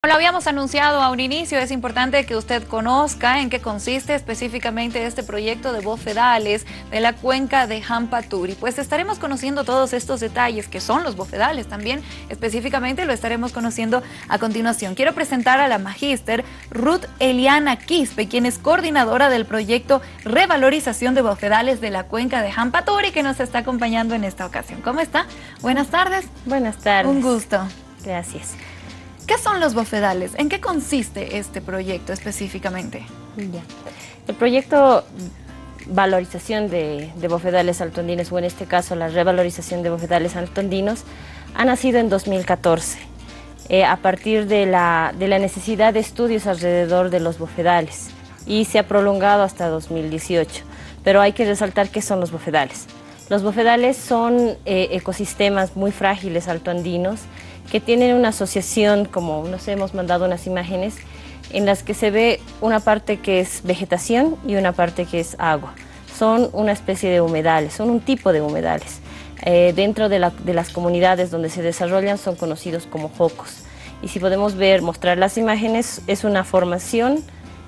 lo habíamos anunciado a un inicio, es importante que usted conozca en qué consiste específicamente este proyecto de bofedales de la cuenca de Hampaturi. Pues estaremos conociendo todos estos detalles que son los bofedales también, específicamente lo estaremos conociendo a continuación. Quiero presentar a la magíster Ruth Eliana Quispe, quien es coordinadora del proyecto Revalorización de Bofedales de la cuenca de Hampaturi, que nos está acompañando en esta ocasión. ¿Cómo está? Buenas tardes. Buenas tardes. Un gusto. Gracias. ¿Qué son los bofedales? ¿En qué consiste este proyecto específicamente? Ya. El proyecto valorización de bofedales altoandinos, o en este caso la revalorización de bofedales altoandinos, ha nacido en 2014, a partir de la necesidad de estudios alrededor de los bofedales, y se ha prolongado hasta 2018. Pero hay que resaltar qué son los bofedales. Los bofedales son ecosistemas muy frágiles altoandinos que tienen una asociación, como nos hemos mandado unas imágenes, en las que se ve una parte que es vegetación y una parte que es agua. Son una especie de humedales, son un tipo de humedales. Dentro de las comunidades donde se desarrollan son conocidos como jocos. Y si podemos mostrar las imágenes, es una formación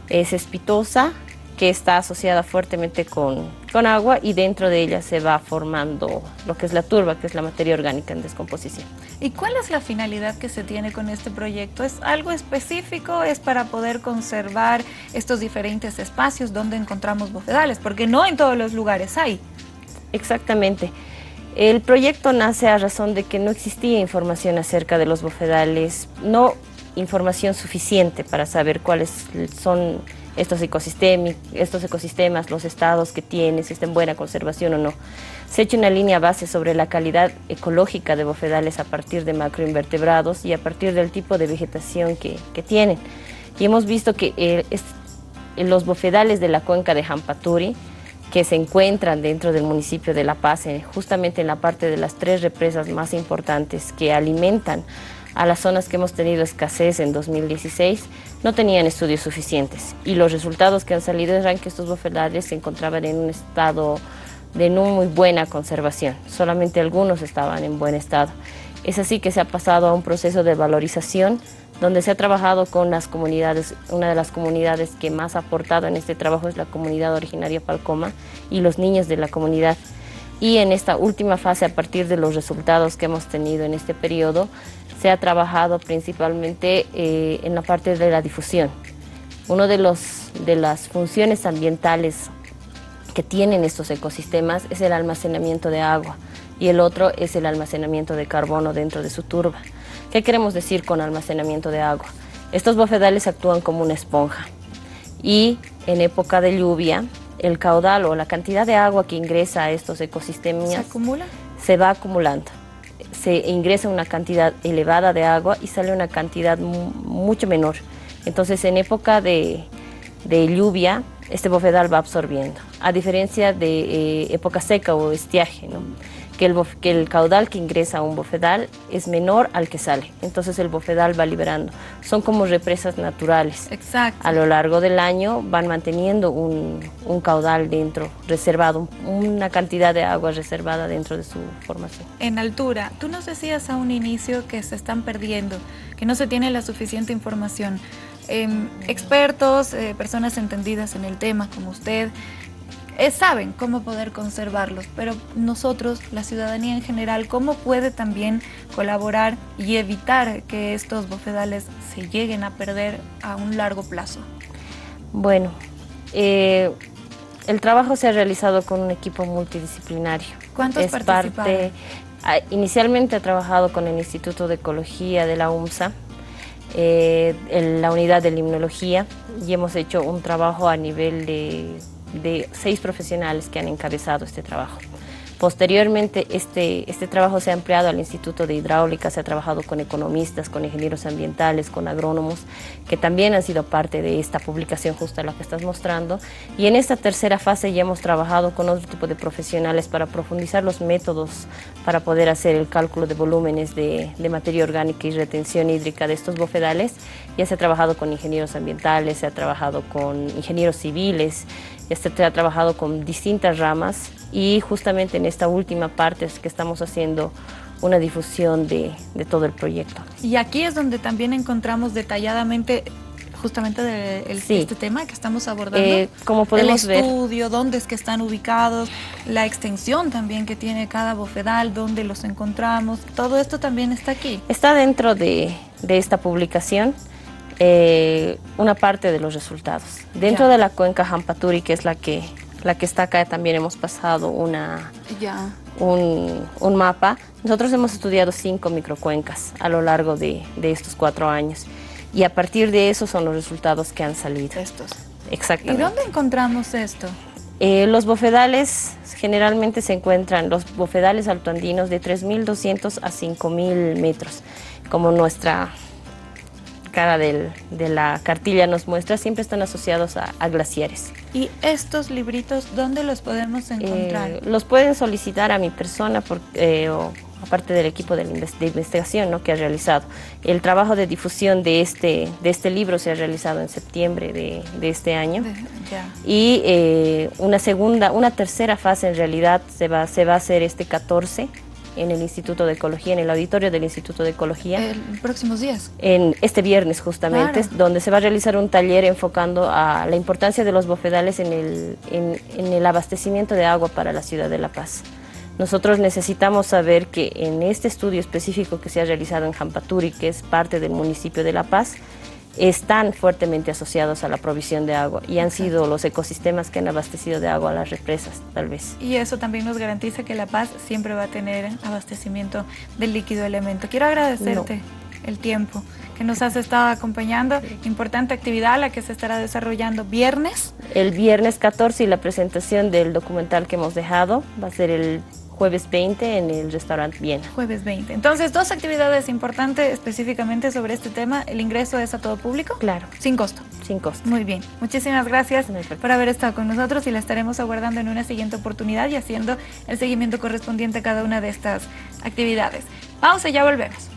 cespitosa que está asociada fuertemente con agua, y dentro de ella se va formando lo que es la turba, que es la materia orgánica en descomposición. ¿Y cuál es la finalidad que se tiene con este proyecto? ¿Es algo específico? ¿Es para poder conservar estos diferentes espacios donde encontramos bofedales? Porque no en todos los lugares hay. Exactamente. El proyecto nace a razón de que no existía información acerca de los bofedales, no información suficiente para saber cuáles son estos ecosistemas, los estados que tienen, si está en buena conservación o no. Se ha hecho una línea base sobre la calidad ecológica de bofedales a partir de macroinvertebrados y a partir del tipo de vegetación que tienen. Y hemos visto que los bofedales de la cuenca de Hampaturi, que se encuentran dentro del municipio de La Paz, justamente en la parte de las 3 represas más importantes que alimentan a las zonas que hemos tenido escasez en 2016, no tenían estudios suficientes, y los resultados que han salido eran que estos bofedales se encontraban en un estado de no muy buena conservación, solamente algunos estaban en buen estado. Es así que se ha pasado a un proceso de valorización donde se ha trabajado con las comunidades. Una de las comunidades que más ha aportado en este trabajo es la comunidad originaria Palcoma y los niños de la comunidad. Y en esta última fase, a partir de los resultados que hemos tenido en este periodo, se ha trabajado principalmente en la parte de la difusión. Una de las funciones ambientales que tienen estos ecosistemas es el almacenamiento de agua, y el otro es el almacenamiento de carbono dentro de su turba. ¿Qué queremos decir con almacenamiento de agua? Estos bofedales actúan como una esponja, y en época de lluvia el caudal o la cantidad de agua que ingresa a estos ecosistemas se va acumulando. Se ingresa una cantidad elevada de agua y sale una cantidad mucho menor. Entonces, en época de lluvia, este bofedal va absorbiendo, a diferencia de época seca o estiaje, ¿no? Que el caudal que ingresa a un bofedal es menor al que sale. Entonces el bofedal va liberando. Son como represas naturales. Exacto. A lo largo del año van manteniendo un caudal dentro, reservado, una cantidad de agua reservada dentro de su formación. En altura, tú nos decías a un inicio que se están perdiendo, que no se tiene la suficiente información. Expertos, personas entendidas en el tema como usted, saben cómo poder conservarlos, pero nosotros, la ciudadanía en general, ¿cómo puede también colaborar y evitar que estos bofedales se lleguen a perder a un largo plazo? Bueno, el trabajo se ha realizado con un equipo multidisciplinario. ¿Cuántos participaron? Inicialmente he trabajado con el Instituto de Ecología de la UMSA, en la unidad de limnología, y hemos hecho un trabajo a nivel de 6 profesionales que han encabezado este trabajo. Posteriormente, este trabajo se ha ampliado al Instituto de Hidráulica, se ha trabajado con economistas, con ingenieros ambientales, con agrónomos, que también han sido parte de esta publicación justo a la que estás mostrando. Y en esta tercera fase ya hemos trabajado con otro tipo de profesionales para profundizar los métodos para poder hacer el cálculo de volúmenes de materia orgánica y retención hídrica de estos bofedales. Ya se ha trabajado con ingenieros ambientales, se ha trabajado con ingenieros civiles, ya se ha trabajado con distintas ramas, y justamente en esta última parte es que estamos haciendo una difusión de todo el proyecto. Y aquí es donde también encontramos detalladamente justamente este tema que estamos abordando. Como podemos ver, el estudio, dónde es que están ubicados, la extensión también que tiene cada bofedal, dónde los encontramos, todo esto también está aquí. Está dentro de esta publicación una parte de los resultados. Dentro de la cuenca Hampaturi, que es la que está acá, también hemos pasado un mapa. Nosotros hemos estudiado 5 microcuencas a lo largo de estos 4 años. Y a partir de eso son los resultados que han salido. Estos. Exactamente. ¿Y dónde encontramos esto? Los bofedales generalmente se encuentran, los bofedales altoandinos de 3.200 a 5.000 metros. Como nuestra cara de la cartilla nos muestra, siempre están asociados a glaciares. ¿Y estos libritos dónde los podemos encontrar? Los pueden solicitar a mi persona o aparte del equipo de investigación, ¿no?, que ha realizado. El trabajo de difusión de este libro se ha realizado en septiembre de este año. Y una tercera fase en realidad se va a hacer este 14 en el Instituto de Ecología, en el auditorio del Instituto de Ecología. ¿En próximos días? En este viernes justamente, claro, donde se va a realizar un taller enfocando a la importancia de los bofedales en el abastecimiento de agua para la ciudad de La Paz. Nosotros necesitamos saber que en este estudio específico que se ha realizado en Hampaturi, que es parte del municipio de La Paz, están fuertemente asociados a la provisión de agua y han sido los ecosistemas que han abastecido de agua a las represas, tal vez. Y eso también nos garantiza que La Paz siempre va a tener abastecimiento del líquido elemento. Quiero agradecerte el tiempo que nos has estado acompañando. Importante actividad la que se estará desarrollando viernes. El viernes 14 y la presentación del documental que hemos dejado va a ser el jueves 20 en el restaurante Viena. Jueves 20. Entonces, 2 actividades importantes específicamente sobre este tema. ¿El ingreso es a todo público? Claro. Sin costo. Sin costo. Muy bien. Muchísimas gracias por haber estado con nosotros y la estaremos aguardando en una siguiente oportunidad y haciendo el seguimiento correspondiente a cada una de estas actividades. Pausa y ya volvemos.